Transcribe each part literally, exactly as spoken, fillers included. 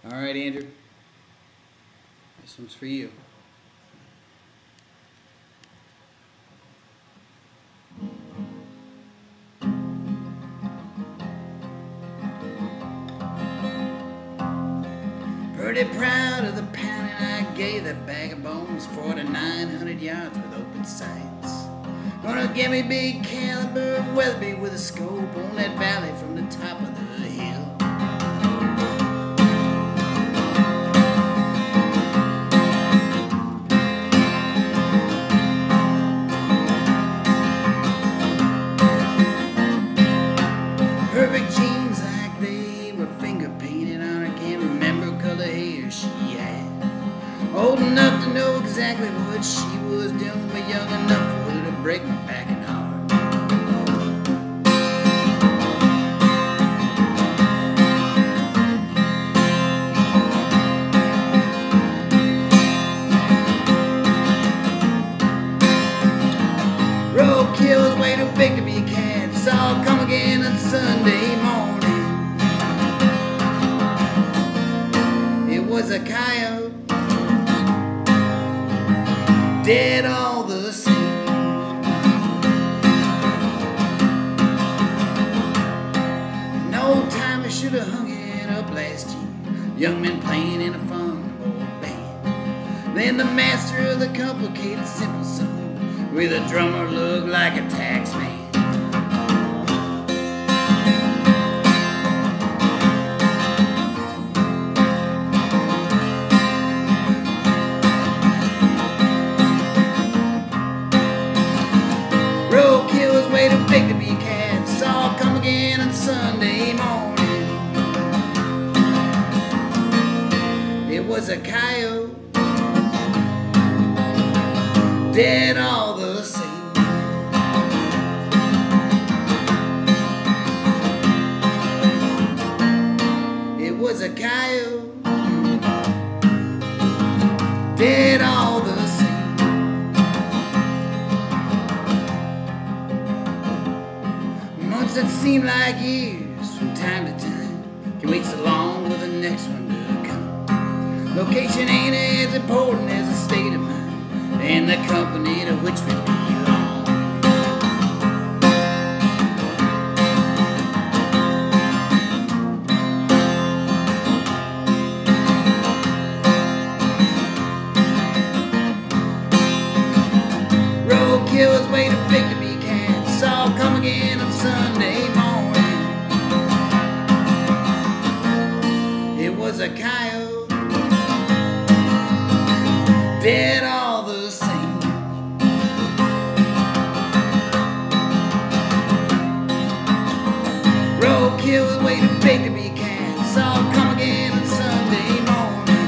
All right, Andrew. This one's for you. Pretty proud of the pounding I gave that bag of bones, forty-nine hundred yards with open sights. Gonna give me big caliber Wheatherby with a scope on that valley from the top of the hill. Perfect jeans like they were finger painted on her. Can't remember color hair she had. Old enough to know exactly what she was doing, but young enough for her to break my back and heart. Roadkill was way too big to be a cat. Saw her come again on Sunday morning. It was a coyote, dead all the same. An old timer should have hung it up last year. Young men playing in a farm-boy band. Then the master of the complicated simple song, with a drummer look like a tax man. Roadkill was way too big to be a cat. Saw her come again on Sunday morning. It was a coyote, dead all the same. It was a coyote, dead all the same. Months that seem like years from time to time can wait so long for the next one to come. Location ain't as important as the state of mind and the company to which we belong. Roadkill was way too big to be cat. Saw her come again on Sunday morning. It was a coyote, dead all the same. Roadkill was way too big to be a cat. Saw her come again on Sunday morning.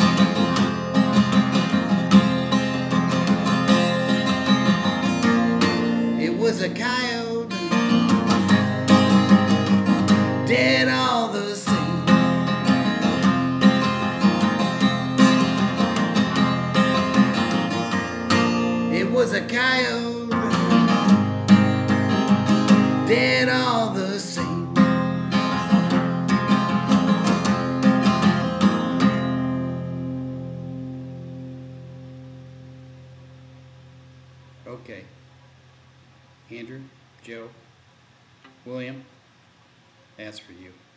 It was a coyote, dead all the same. It was a coyote, dead all the same. Okay. Andrew, Joe, William, that's for you.